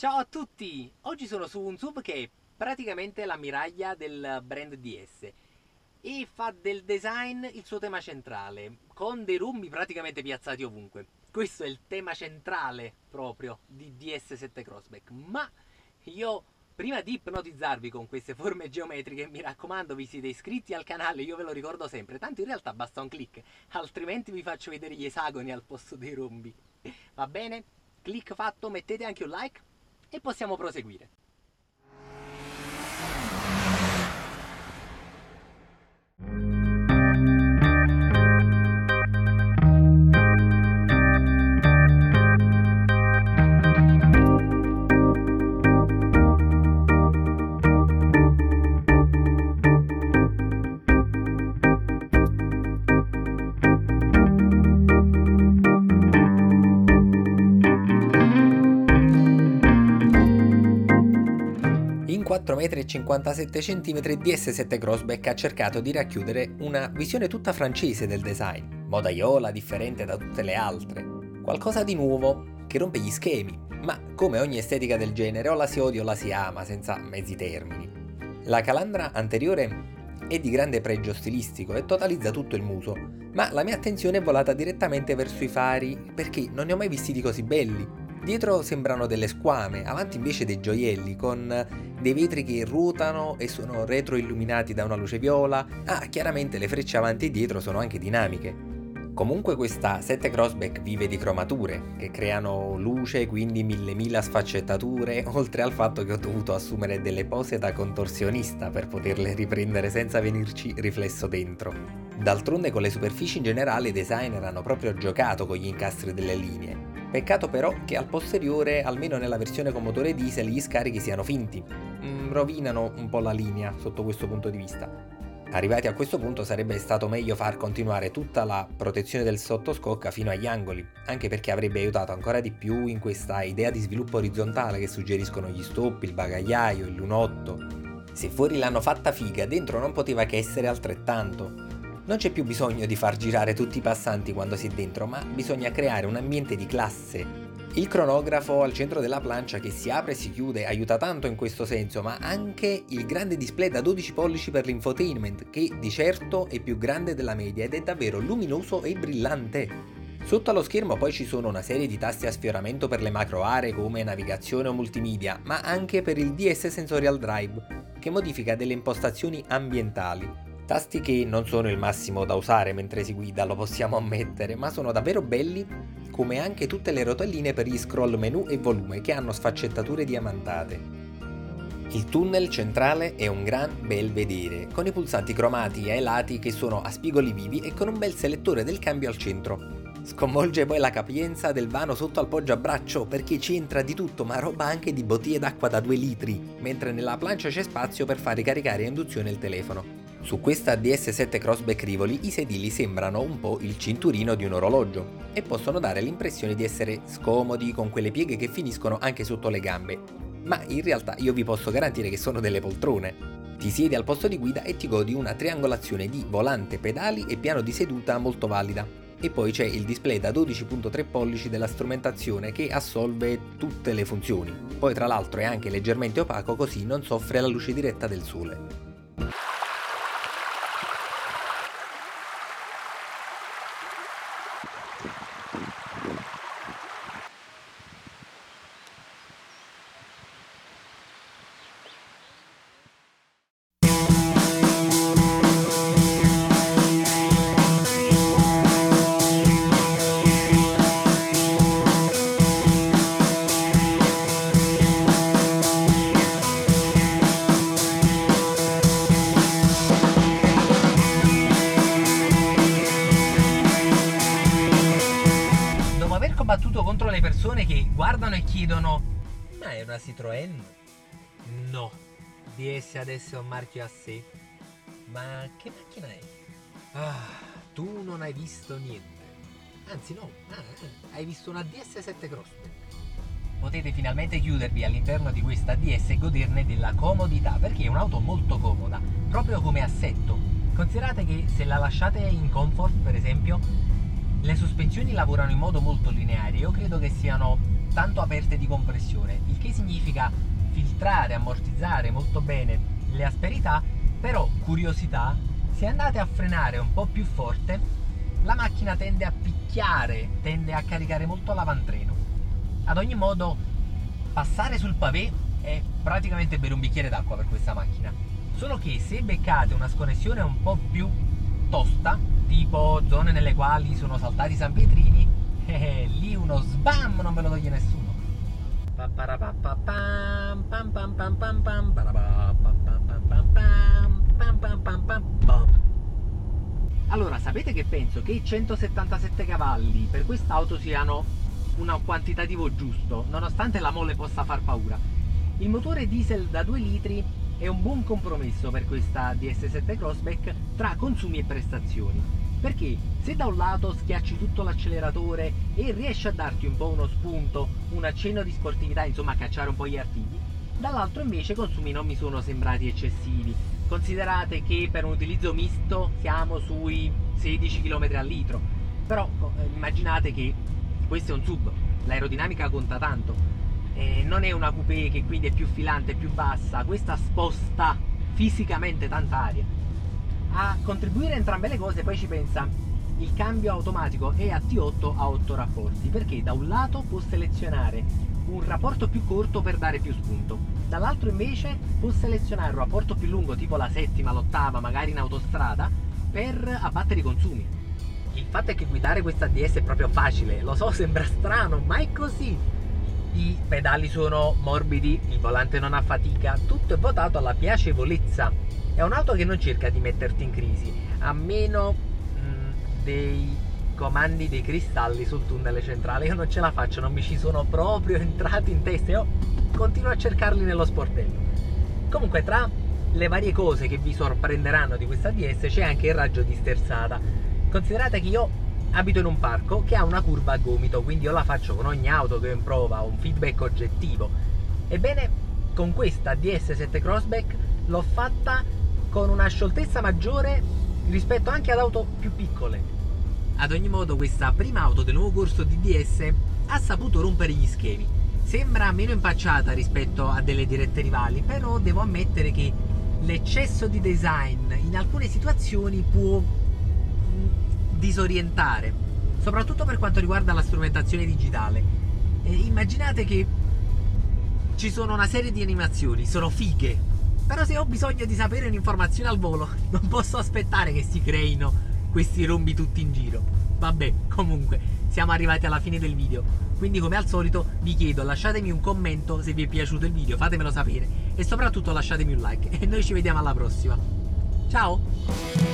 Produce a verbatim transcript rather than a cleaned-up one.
Ciao a tutti! Oggi sono su un S U V che è praticamente l'ammiraglia del brand D S e fa del design il suo tema centrale, con dei rumbi praticamente piazzati ovunque. Questo è il tema centrale proprio di D S sette Crossback, ma io prima di ipnotizzarvi con queste forme geometriche, mi raccomando, vi siete iscritti al canale, io ve lo ricordo sempre, tanto in realtà basta un click, altrimenti vi faccio vedere gli esagoni al posto dei rombi. Va bene? Click fatto, mettete anche un like e possiamo proseguire. In quattro metri e cinquantasette centimetri D S sette Crossback ha cercato di racchiudere una visione tutta francese del design, modaiola differente da tutte le altre, qualcosa di nuovo che rompe gli schemi, ma come ogni estetica del genere o la si odia o la si ama senza mezzi termini. La calandra anteriore è di grande pregio stilistico e totalizza tutto il muso, ma la mia attenzione è volata direttamente verso i fari perché non ne ho mai visti di così belli. Dietro sembrano delle squame, avanti invece dei gioielli, con dei vetri che ruotano e sono retroilluminati da una luce viola. Ah, chiaramente le frecce avanti e dietro sono anche dinamiche. Comunque questa sette Crossback vive di cromature, che creano luce, quindi mille mila sfaccettature, oltre al fatto che ho dovuto assumere delle pose da contorsionista per poterle riprendere senza venirci riflesso dentro. D'altronde con le superfici in generale i designer hanno proprio giocato con gli incastri delle linee. Peccato però che al posteriore, almeno nella versione con motore diesel, gli scarichi siano finti. Mm, rovinano un po' la linea sotto questo punto di vista. Arrivati a questo punto sarebbe stato meglio far continuare tutta la protezione del sottoscocca fino agli angoli, anche perché avrebbe aiutato ancora di più in questa idea di sviluppo orizzontale che suggeriscono gli stoppi, il bagagliaio, il lunotto. Se fuori l'hanno fatta figa, dentro non poteva che essere altrettanto. Non c'è più bisogno di far girare tutti i passanti quando si è dentro, ma bisogna creare un ambiente di classe. Il cronografo al centro della plancia che si apre e si chiude aiuta tanto in questo senso, ma anche il grande display da dodici pollici per l'infotainment, che di certo è più grande della media ed è davvero luminoso e brillante. Sotto allo schermo poi ci sono una serie di tasti a sfioramento per le macro aree come navigazione o multimedia, ma anche per il D S Sensorial Drive, che modifica delle impostazioni ambientali. Tasti che non sono il massimo da usare mentre si guida, lo possiamo ammettere, ma sono davvero belli, come anche tutte le rotelline per gli scroll menu e volume che hanno sfaccettature diamantate. Il tunnel centrale è un gran bel vedere, con i pulsanti cromati ai lati che sono a spigoli vivi e con un bel selettore del cambio al centro. Sconvolge poi la capienza del vano sotto al poggiabraccio perché ci entra di tutto, ma roba anche di bottiglie d'acqua da due litri, mentre nella plancia c'è spazio per far ricaricare a induzione il telefono. Su questa D S sette Crossback Rivoli i sedili sembrano un po' il cinturino di un orologio e possono dare l'impressione di essere scomodi con quelle pieghe che finiscono anche sotto le gambe, ma in realtà io vi posso garantire che sono delle poltrone. Ti siedi al posto di guida e ti godi una triangolazione di volante, pedali e piano di seduta molto valida. E poi c'è il display da dodici virgola tre pollici della strumentazione che assolve tutte le funzioni. Poi tra l'altro è anche leggermente opaco, così non soffre la luce diretta del sole. Combattuto contro le persone che guardano e chiedono: ma è una Citroën? No, D S adesso è un marchio a sé. Ma che macchina è? Ah, tu non hai visto niente. Anzi no, ah, hai visto una D S sette Crossback. Potete finalmente chiudervi all'interno di questa D S e goderne della comodità, perché è un'auto molto comoda, proprio come assetto. Considerate che se la lasciate in comfort, per esempio, le sospensioni lavorano in modo molto lineare. Io credo che siano tanto aperte di compressione, il che significa filtrare, ammortizzare molto bene le asperità, però curiosità, se andate a frenare un po' più forte, la macchina tende a picchiare, tende a caricare molto l'avantreno. Ad ogni modo, passare sul pavé è praticamente bere un bicchiere d'acqua per questa macchina. Solo che se beccate una sconnessione un po' più tosta, tipo zone nelle quali sono saltati San Pietrini, eh, lì uno sbam non ve lo toglie nessuno. Allora, sapete che penso che i centosettantasette cavalli per quest'auto siano un quantitativo giusto, nonostante la mole possa far paura. Il motore diesel da due litri è un buon compromesso per questa D S sette Crossback tra consumi e prestazioni, perché se da un lato schiacci tutto l'acceleratore e riesci a darti un po' uno spunto, un accenno di sportività, insomma a cacciare un po' gli artigli, dall'altro invece i consumi non mi sono sembrati eccessivi. Considerate che per un utilizzo misto siamo sui sedici chilometri al litro, però immaginate che questo è un sub, l'aerodinamica conta tanto, eh, non è una coupé che quindi è più filante, più bassa, questa sposta fisicamente tanta aria. A contribuire a entrambe le cose poi ci pensa il cambio automatico E A T otto a otto rapporti, perché da un lato può selezionare un rapporto più corto per dare più spunto, dall'altro invece può selezionare un rapporto più lungo, tipo la settima, l'ottava, magari in autostrada, per abbattere i consumi. Il fatto è che guidare questa D S è proprio facile, lo so, sembra strano, ma è così. I pedali sono morbidi, il volante non ha fatica, tutto è votato alla piacevolezza. È un'auto che non cerca di metterti in crisi, a meno mh, dei comandi dei cristalli sul tunnel centrale. Io non ce la faccio, non mi ci sono proprio entrati in testa, io continuo a cercarli nello sportello. Comunque, tra le varie cose che vi sorprenderanno di questa D S c'è anche il raggio di sterzata. Considerate che io abito in un parco che ha una curva a gomito, quindi io la faccio con ogni auto che ho in prova, ho un feedback oggettivo. Ebbene, con questa D S sette Crossback l'ho fatta con una scioltezza maggiore rispetto anche ad auto più piccole. Ad ogni modo, questa prima auto del nuovo corso di D S ha saputo rompere gli schemi. Sembra meno impacciata rispetto a delle dirette rivali, però devo ammettere che l'eccesso di design in alcune situazioni può disorientare, soprattutto per quanto riguarda la strumentazione digitale. E immaginate che ci sono una serie di animazioni, sono fighe, però se ho bisogno di sapere un'informazione al volo non posso aspettare che si creino questi rombi tutti in giro. Vabbè, comunque siamo arrivati alla fine del video, quindi come al solito vi chiedo, lasciatemi un commento se vi è piaciuto il video, fatemelo sapere e soprattutto lasciatemi un like e noi ci vediamo alla prossima. Ciao!